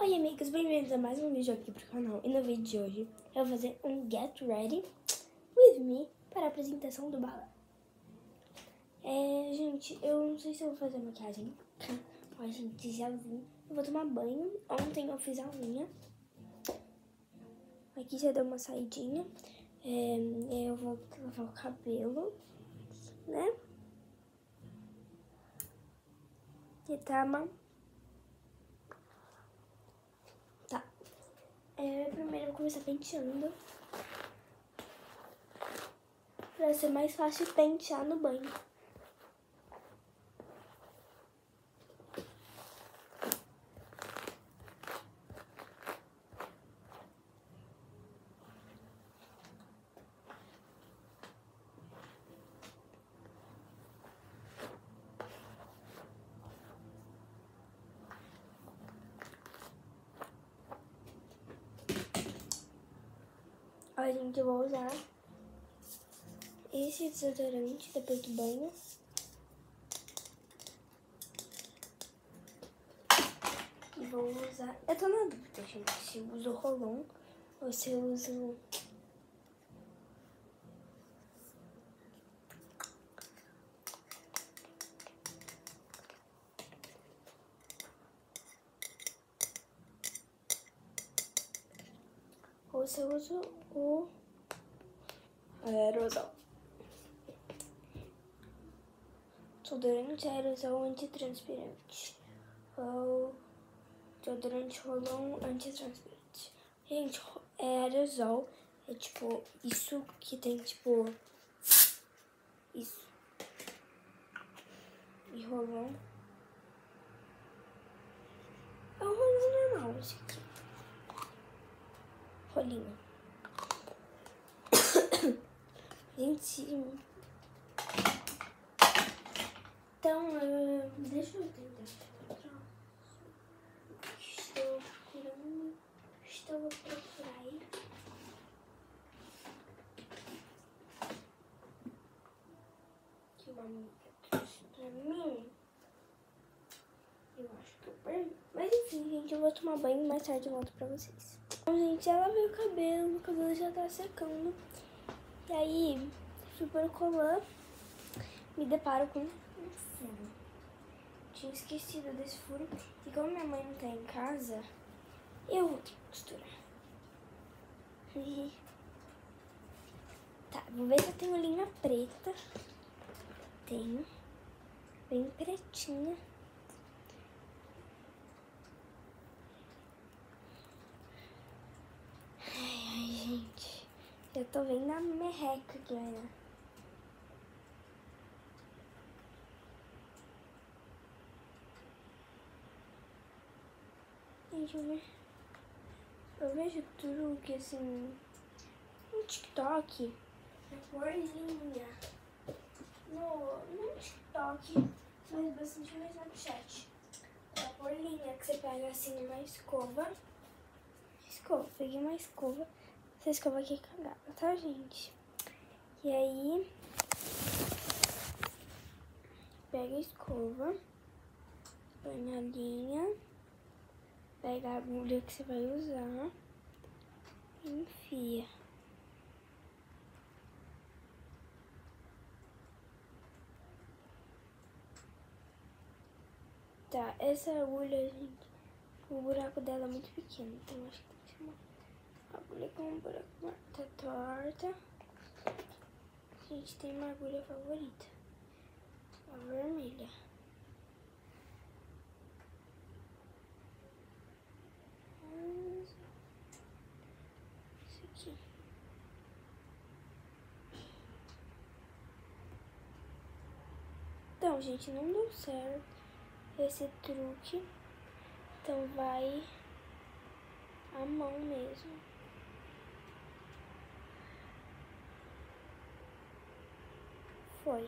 Oi amigos, bem-vindos a mais um vídeo aqui pro canal. E no vídeo de hoje eu vou fazer um Get Ready With Me para a apresentação do balé. Gente, eu não sei se eu vou fazer maquiagem. Ó, gente, gelzinho. Eu vou tomar banho. Ontem eu fiz a unha. Aqui já deu uma saidinha. Eu vou lavar o cabelo, né? E tá, primeiro eu vou começar penteando. Pra ser mais fácil pentear no banho. Ó, gente, eu vou usar esse desodorante depois do banho. E vou usar... Eu tô na dúvida, gente, se eu uso Rolon ou se eu uso... Ou se eu uso o aerosol. Desodorante aerosol antitranspirante. Ou desodorante Rolon antitranspirante. Gente, aerosol é tipo isso que tem tipo isso. E Rolon é um Rolon normal, esse aqui. Rolinho. Gente, então, deixa eu tentar. Estou a procurar aí. Que uma amiga trouxe pra mim. Eu acho que eu perdi. Mas enfim, gente, eu vou tomar banho e mais tarde eu volto pra vocês. Então, gente, já lavei o cabelo já tá secando. E aí, fui para o colã, me deparo com um furo. Tinha esquecido desse furo. E como minha mãe não tá em casa, eu vou ter que costurar. Tá, vou ver se eu tenho linha preta. Tenho. Bem pretinha. Ai, gente. Eu tô vendo a merreca que vai dar. Gente, eu vejo truque assim no TikTok, pra pôr linha. No TikTok, mas bastante no Snapchat. Pra pôr linha, que você pega assim uma escova. Peguei uma escova. Essa escova aqui é cagada, tá, gente? E aí, pega a escova, põe na linha, pega a agulha que você vai usar e enfia. Tá, essa agulha, gente, o buraco dela é muito pequeno, então acho que tem que ser uma agulha com um buraco tá torta. A gente tem uma agulha favorita, a vermelha. Isso aqui. Então, gente, não deu certo esse truque. Então vai a mão mesmo. Foi.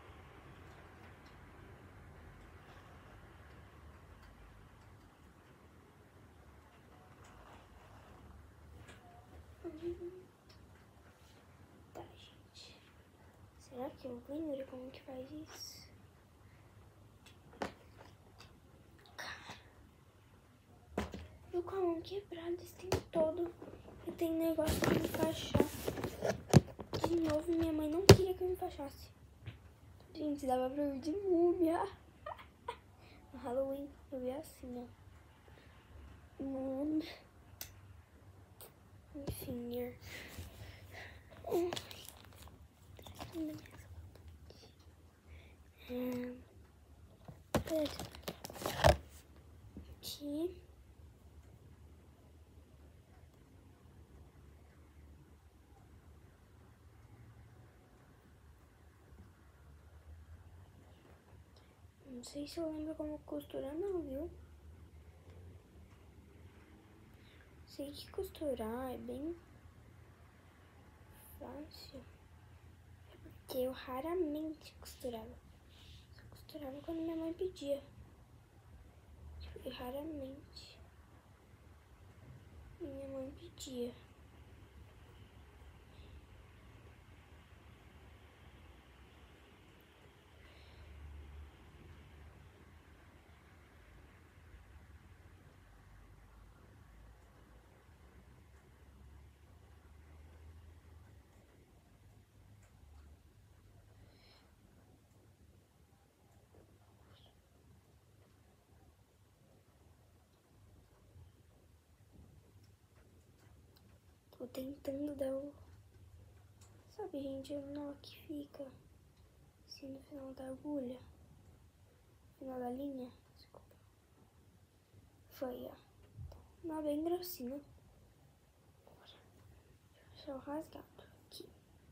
Tá, gente. Será que eu lembro como que faz isso? Eu com a mão quebrada esse tempo todo. Eu tenho negócio pra me enfaixar. De novo, minha mãe não queria que eu me enfaixasse. Gente, dava pra eu ir de múmia. No Halloween, eu ia assim, ó. Enfim, aqui. Não sei se eu lembro como costurar não, viu? Sei que costurar é bem fácil. É porque eu raramente costurava. Só costurava quando minha mãe pedia. Tipo, raramente minha mãe pedia. Tô tentando dar o... Sabe, gente, o nó que fica assim no final da agulha. No final da linha. Desculpa. Foi, ó. Nó bem grossinho. Agora, deixa eu rasgado aqui.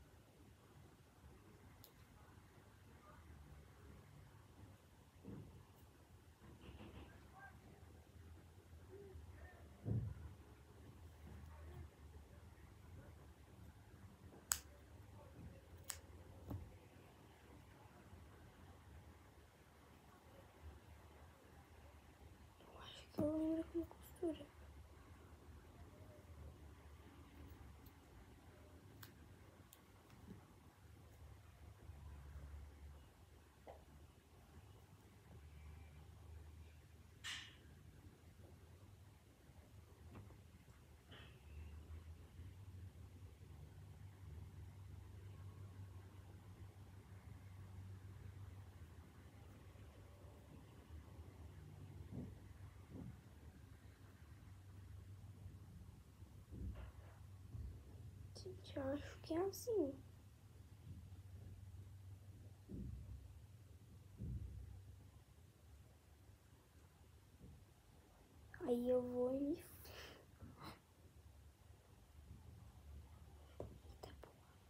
Eu lembro como costura. Gente, eu acho que é assim. Aí eu vou e me... Tá bom.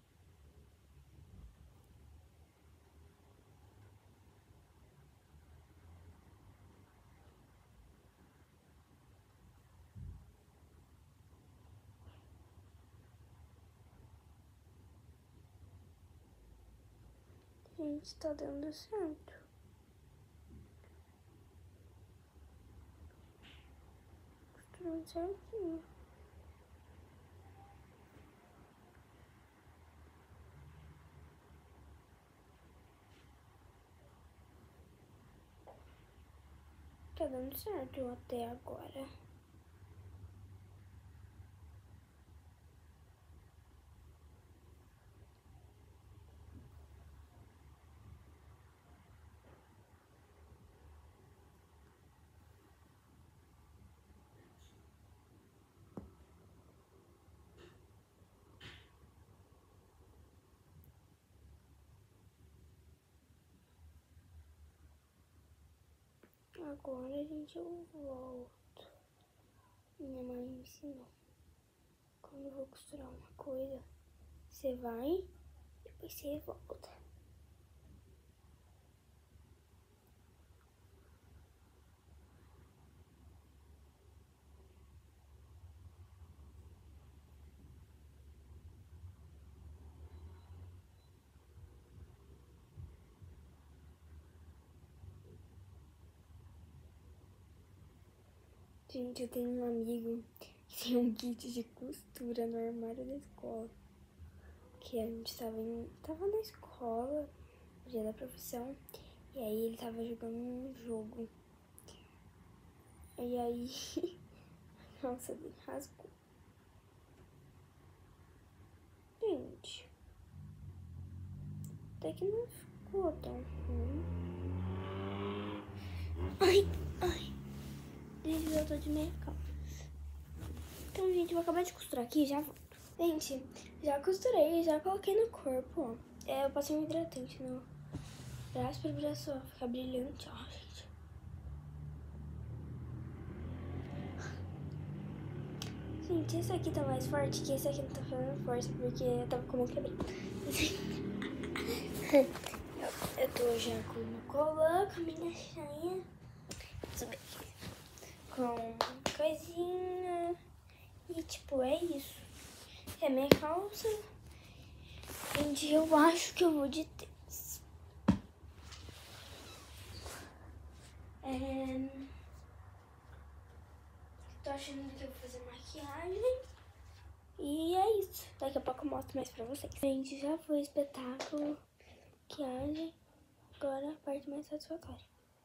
Gente, tá dando certo. Costurando certinho. Tá dando certo até agora. Agora, gente, eu volto. Minha mãe me ensinou. Quando eu vou costurar uma coisa, você vai, depois você volta. Gente, eu tenho um amigo que tem um kit de costura no armário da escola. Que a gente tava na escola, no dia da profissão, e aí ele tava jogando um jogo. E aí Nossa, rasgou. Gente, até que não ficou tão ruim. Ai. Gente, eu tô de meia calça. Então, gente, eu vou acabar de costurar aqui e já volto. Gente, já costurei, já coloquei no corpo, ó. Eu passei um hidratante no braço para o braço ficar brilhante, ó, gente. Gente, esse aqui tá mais forte que esse aqui não tá fazendo força, porque eu tava com a mão quebrada. Eu tô já com uma colã, com a minha saia, com coisinha, e tipo, é isso. É minha calça. Gente, eu acho que eu vou de tênis. Tô achando que eu vou fazer maquiagem. E é isso. Daqui a pouco eu mostro mais pra vocês. Gente, já foi espetáculo, maquiagem. Agora a parte mais satisfatória.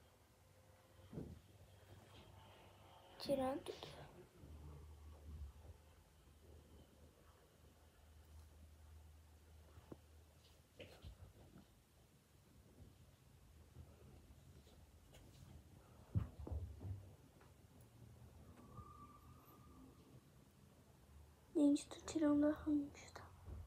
Tirar tudo. Gente, tô tirando a rancha, tá?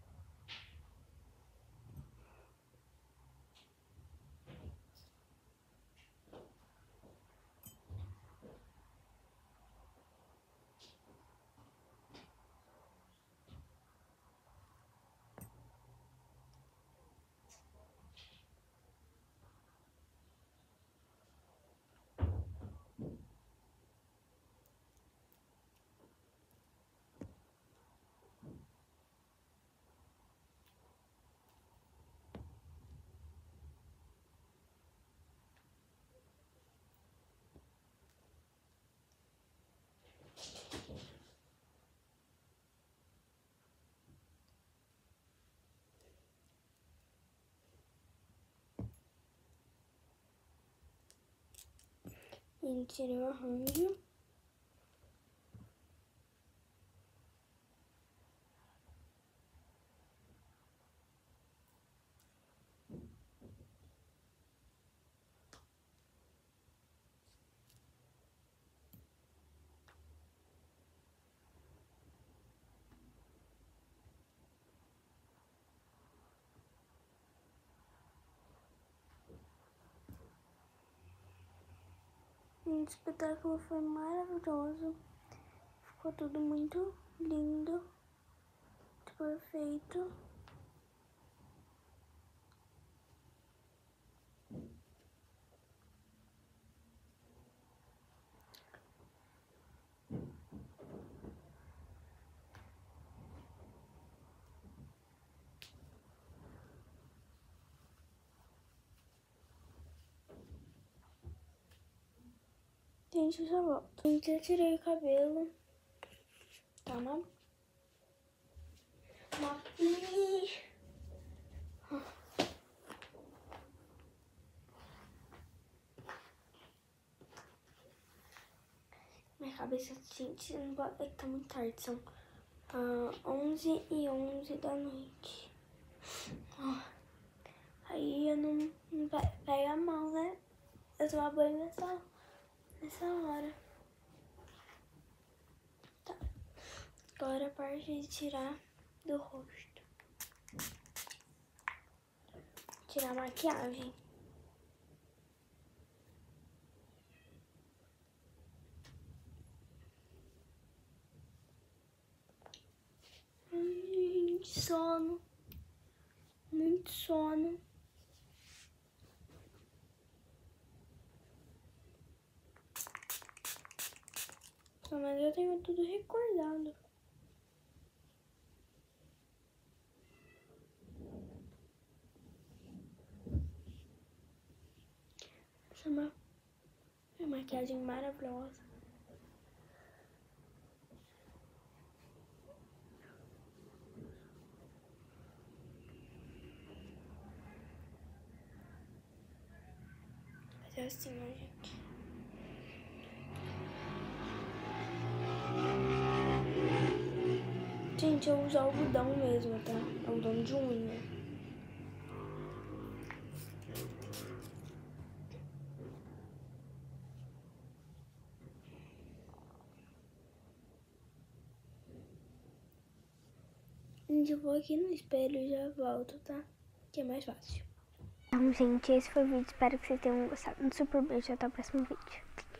Gente, tirei o arranjo. O espetáculo foi maravilhoso. Ficou tudo muito lindo, muito perfeito. Gente, eu já volto. Gente, eu tirei o cabelo. Tá uma... Minha cabeça, gente, não pode... é que tá muito tarde. São 11h11 da noite. Aí eu não vai pegar mal, né? Eu tomar banho nessa hora. Tá. Agora a parte de tirar do rosto. Tirar a maquiagem. Gente, sono. Muito sono. Mas eu tenho tudo recordado. Essa é uma maquiagem maravilhosa. Fazer assim, ó, gente. Gente, eu uso algodão mesmo, tá? Algodão de unha. Gente, eu vou aqui no espelho e já volto, tá? Que é mais fácil. Então, gente, esse foi o vídeo. Espero que vocês tenham gostado. Um super beijo. Até o próximo vídeo.